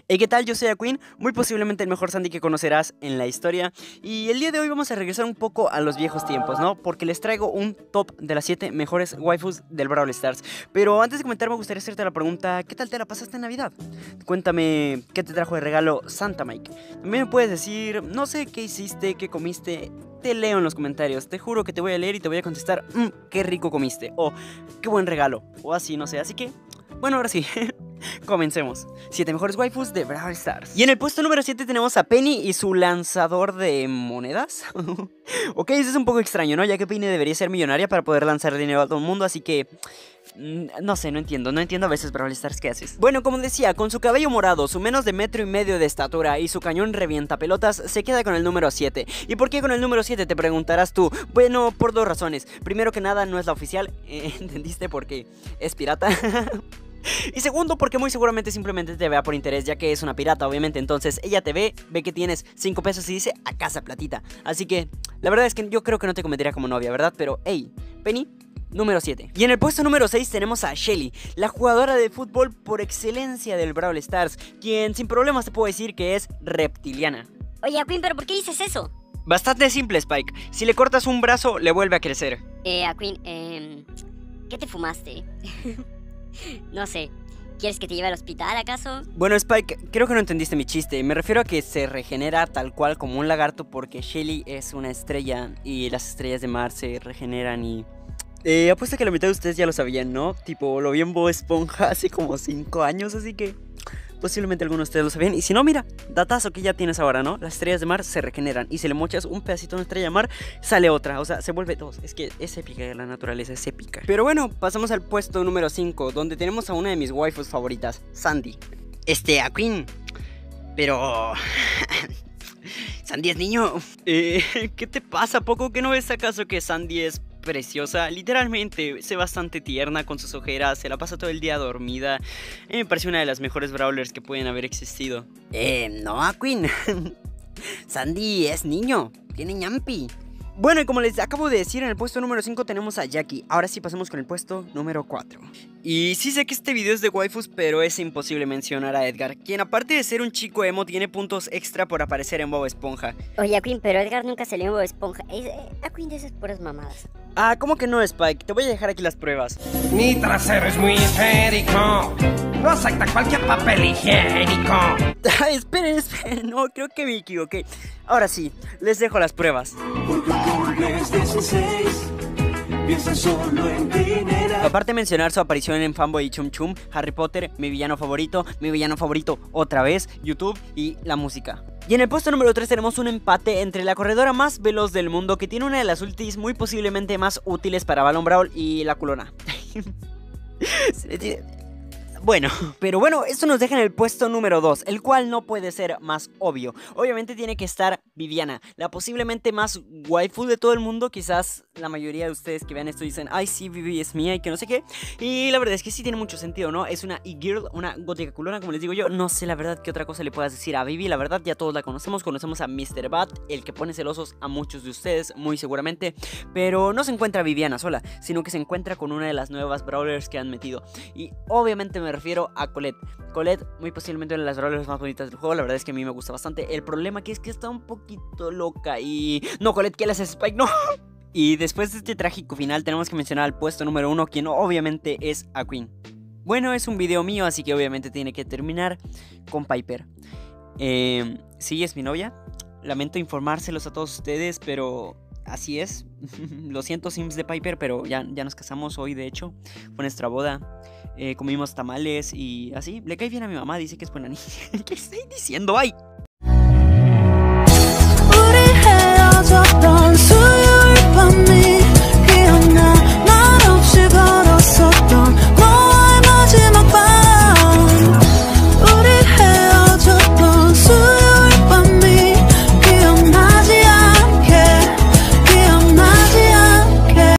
Hey, ¿qué tal? Yo soy Aquin, muy posiblemente el mejor Sandy que conocerás en la historia. Y el día de hoy vamos a regresar un poco a los viejos tiempos, ¿no? Porque les traigo un top de las 7 mejores waifus del Brawl Stars. Pero antes de comentar me gustaría hacerte la pregunta, ¿qué tal te la pasaste en Navidad? Cuéntame, ¿qué te trajo de regalo Santa Mike? También me puedes decir, no sé qué hiciste, qué comiste. Te leo en los comentarios, te juro que te voy a leer y te voy a contestar, qué rico comiste, o qué buen regalo, o así, no sé. Así que, bueno, ahora sí. Comencemos. 7 mejores waifus de Brawl Stars. Y en el puesto número 7 tenemos a Penny y su lanzador de monedas. Ok, eso es un poco extraño, ¿no? Ya que Penny debería ser millonaria para poder lanzar dinero a todo el mundo, así que... no sé, no entiendo a veces Brawl Stars qué haces. Bueno, como decía, con su cabello morado, su menos de 1,5 metros de estatura y su cañón revienta pelotas, se queda con el número 7. ¿Y por qué con el número 7 te preguntarás tú? Bueno, por dos razones. Primero que nada, no es la oficial, ¿entendiste? Porque es pirata. Y segundo, porque muy seguramente simplemente te vea por interés, ya que es una pirata, obviamente. Entonces ella te ve que tienes 5 pesos y dice, a casa platita. Así que, la verdad es que yo creo que no te convendría como novia, ¿verdad? Pero, hey, Penny, número 7. Y en el puesto número 6 tenemos a Shelly, la jugadora de fútbol por excelencia del Brawl Stars, quien sin problemas te puedo decir que es reptiliana. Oye, Aquin, ¿pero por qué dices eso? Bastante simple, Spike. Si le cortas un brazo, le vuelve a crecer. Aquin, ¿qué te fumaste? No sé, ¿quieres que te lleve al hospital acaso? Bueno, Spike, creo que no entendiste mi chiste. Me refiero a que se regenera tal cual como un lagarto porque Shelly es una estrella y las estrellas de mar se regeneran y... apuesto que la mitad de ustedes ya lo sabían, ¿no? Tipo, lo vi en Bob Esponja hace como 5 años, así que... posiblemente algunos de ustedes lo sabían. Y si no, mira, datazo que ya tienes ahora, ¿no? Las estrellas de mar se regeneran. Y si le mochas un pedacito de una estrella de mar, sale otra. O sea, se vuelve dos. Es que es épica, la naturaleza es épica. Pero bueno, pasamos al puesto número 5, donde tenemos a una de mis waifus favoritas, Sandy. Aquin. Pero... Sandy es niño. ¿Qué te pasa, poco? ¿Que no ves acaso que Sandy es preciosa? Literalmente, sé bastante tierna con sus ojeras, se la pasa todo el día dormida. Me parece una de las mejores brawlers que pueden haber existido. No, Aquin. Sandy es niño, tiene ñampi. Bueno, y como les acabo de decir, en el puesto número 5 tenemos a Jackie. Ahora sí pasemos con el puesto número 4. Y sí sé que este video es de waifus, pero es imposible mencionar a Edgar, quien aparte de ser un chico emo, tiene puntos extra por aparecer en Bob Esponja. Oye, Aquin, pero Edgar nunca salió en Bob Esponja. Aquin de esas puras mamadas. Ah, ¿cómo que no, Spike? Te voy a dejar aquí las pruebas. Mi trasero es muy esférico. No acepta cualquier papel higiénico. Esperen, no, creo que me equivoqué. Ahora sí, les dejo las pruebas. Porque cumples 16, piensa solo en dinero. Aparte de mencionar su aparición en Fanboy y Chum Chum, Harry Potter, mi villano favorito otra vez, YouTube y la música. Y en el puesto número 3 tenemos un empate entre la corredora más veloz del mundo, que tiene una de las ultis muy posiblemente más útiles para Balón Brawl, y la culona. Bueno, pero bueno, esto nos deja en el puesto número 2, el cual no puede ser más obvio. Obviamente tiene que estar Viviana, la posiblemente más waifu de todo el mundo. Quizás la mayoría de ustedes que vean esto dicen, ay sí, Vivi es mía y que no sé qué. Y la verdad es que sí tiene mucho sentido, ¿no? Es una e-girl, una gótica culona, como les digo yo. No sé la verdad qué otra cosa le puedas decir a Vivi. La verdad ya todos la conocemos a Mr. Bat, el que pone celosos a muchos de ustedes, muy seguramente. Pero no se encuentra Viviana sola, sino que se encuentra con una de las nuevas brawlers que han metido. Y obviamente me refiero a Colette. Colette, muy posiblemente una de las brawlers más bonitas del juego. La verdad es que a mí me gusta bastante. El problema aquí es que está un poquito loca y... no, Colette, ¿qué le haces, Spike? ¡No! Y después de este trágico final tenemos que mencionar al puesto número 1, quien obviamente es Aquin. Bueno, es un video mío, así que obviamente tiene que terminar con Piper. Sí, es mi novia. Lamento informárselos a todos ustedes, pero... así es. Lo siento, Sims de Piper, pero ya nos casamos hoy, de hecho. Fue nuestra boda. Comimos tamales y así. Le cae bien a mi mamá, dice que es buena niña. ¿Qué estoy diciendo? ¡Ay!